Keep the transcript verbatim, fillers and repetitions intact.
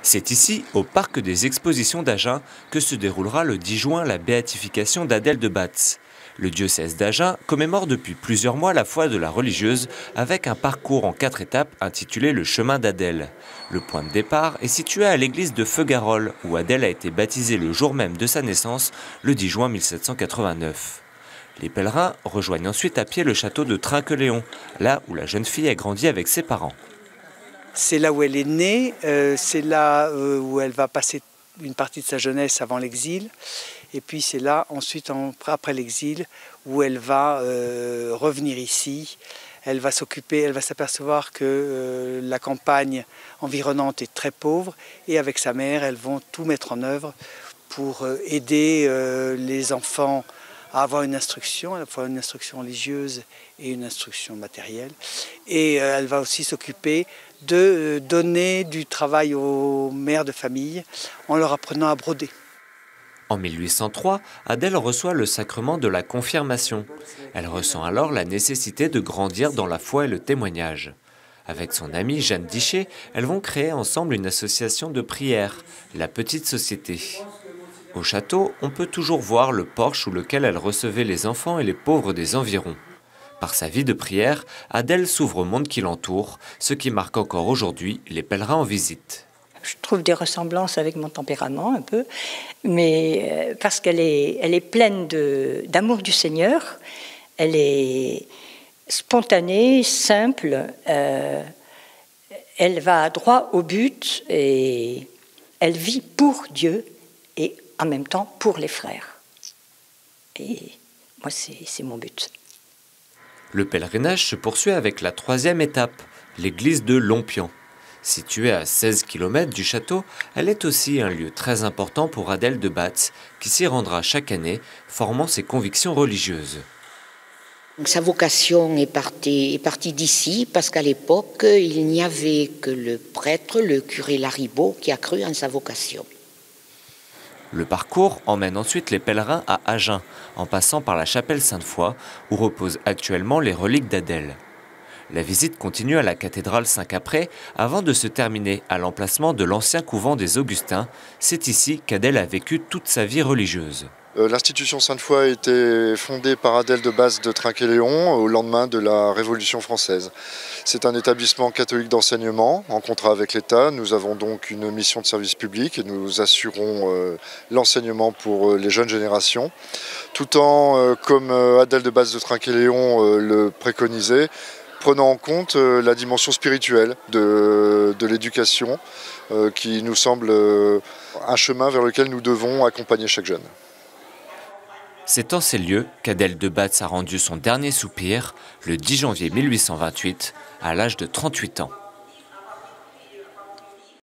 C'est ici, au Parc des Expositions d'Agen, que se déroulera le dix juin la béatification d'Adèle de Batz. Le diocèse d'Agen commémore depuis plusieurs mois la foi de la religieuse avec un parcours en quatre étapes intitulé le chemin d'Adèle. Le point de départ est situé à l'église de Feugarolles, où Adèle a été baptisée le jour même de sa naissance, le dix juin mille sept cent quatre-vingt-neuf. Les pèlerins rejoignent ensuite à pied le château de Trinqueléon, là où la jeune fille a grandi avec ses parents. C'est là où elle est née, euh, c'est là euh, où elle va passer une partie de sa jeunesse avant l'exil. Et puis c'est là, ensuite, en, après l'exil, où elle va euh, revenir ici. Elle va s'occuper, elle va s'apercevoir que euh, la campagne environnante est très pauvre. Et avec sa mère, elles vont tout mettre en œuvre pour euh, aider euh, les enfants à avoir une instruction, à la fois une instruction religieuse et une instruction matérielle. Et euh, elle va aussi s'occuper de euh, donner du travail aux mères de famille en leur apprenant à broder. En mille huit cent trois, Adèle reçoit le sacrement de la confirmation. Elle ressent alors la nécessité de grandir dans la foi et le témoignage. Avec son amie Jeanne Dichet, elles vont créer ensemble une association de prière, la Petite Société. Au château, on peut toujours voir le porche sous lequel elle recevait les enfants et les pauvres des environs. Par sa vie de prière, Adèle s'ouvre au monde qui l'entoure, ce qui marque encore aujourd'hui les pèlerins en visite. Je trouve des ressemblances avec mon tempérament un peu, mais parce qu'elle est, elle est pleine de, d'amour du Seigneur, elle est spontanée, simple, euh, elle va droit au but et elle vit pour Dieu et en même temps pour les frères. Et moi, c'est, c'est mon but. Le pèlerinage se poursuit avec la troisième étape, l'église de Lompian. Située à seize kilomètres du château, elle est aussi un lieu très important pour Adèle de Batz, qui s'y rendra chaque année, formant ses convictions religieuses. Donc, sa vocation est partie, est partie d'ici, parce qu'à l'époque, il n'y avait que le prêtre, le curé Laribaud, qui a cru en sa vocation. Le parcours emmène ensuite les pèlerins à Agen, en passant par la chapelle Sainte-Foy, où reposent actuellement les reliques d'Adèle. La visite continue à la cathédrale Saint-Caprais avant de se terminer à l'emplacement de l'ancien couvent des Augustins. C'est ici qu'Adèle a vécu toute sa vie religieuse. L'institution Sainte-Foy a été fondée par Adèle de Batz de Trinqueléon au lendemain de la Révolution française. C'est un établissement catholique d'enseignement en contrat avec l'État. Nous avons donc une mission de service public et nous assurons euh, l'enseignement pour euh, les jeunes générations, tout en, euh, comme euh, Adèle de Batz de Trinqueléon euh, le préconisait, prenant en compte euh, la dimension spirituelle de, de l'éducation euh, qui nous semble euh, un chemin vers lequel nous devons accompagner chaque jeune. C'est en ces lieux qu'Adèle de Batz a rendu son dernier soupir le dix janvier mille huit cent vingt-huit, à l'âge de trente-huit ans.